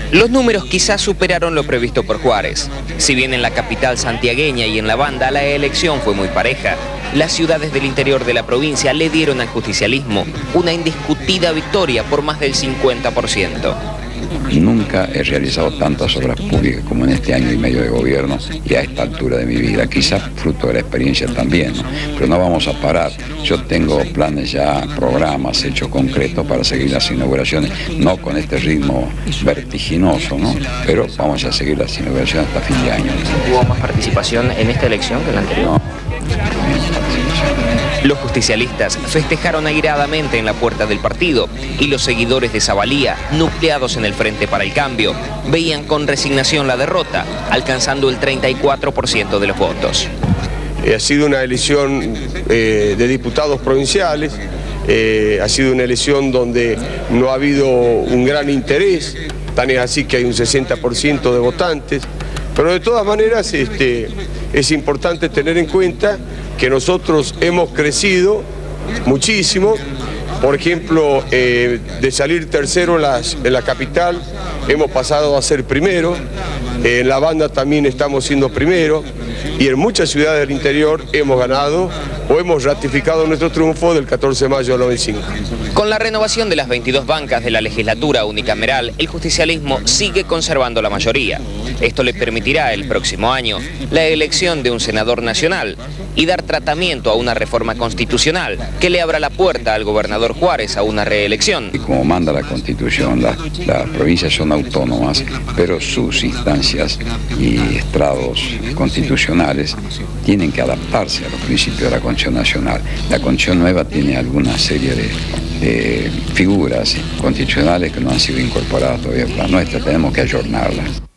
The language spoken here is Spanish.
Los números quizás superaron lo previsto por Juárez. Si bien en la capital santiagueña y en La Banda la elección fue muy pareja, las ciudades del interior de la provincia le dieron al justicialismo una indiscutida victoria por más del 50%. Nunca he realizado tantas obras públicas como en este año y medio de gobierno y a esta altura de mi vida, quizás fruto de la experiencia también, ¿no? Pero no vamos a parar. Yo tengo planes ya, programas, hechos concretos para seguir las inauguraciones, no con este ritmo vertiginoso, ¿no? Pero vamos a seguir las inauguraciones hasta fin de año. ¿Hubo más participación en esta elección que en la anterior? No. Los justicialistas festejaron airadamente en la puerta del partido y los seguidores de Zavalía, nucleados en el Frente para el Cambio, veían con resignación la derrota, alcanzando el 34% de los votos. Ha sido una elección de diputados provinciales, ha sido una elección donde no ha habido un gran interés, tan es así que hay un 60% de votantes, pero de todas maneras es importante tener en cuenta que nosotros hemos crecido muchísimo. Por ejemplo, de salir tercero en la capital, hemos pasado a ser primero, en La Banda también estamos siendo primero, y en muchas ciudades del interior hemos ganado o hemos ratificado nuestro triunfo del 14 de mayo del 95. Con la renovación de las 22 bancas de la legislatura unicameral, el justicialismo sigue conservando la mayoría. Esto le permitirá el próximo año la elección de un senador nacional y dar tratamiento a una reforma constitucional que le abra la puerta al gobernador Juárez a una reelección. Y como manda la Constitución, las provincias son autónomas, pero sus instancias y estrados constitucionales tienen que adaptarse a los principios de la Constitución Nacional. La Constitución nueva tiene alguna serie de figuras constitucionales que no han sido incorporadas todavía por la nuestra, tenemos que ayornarlas.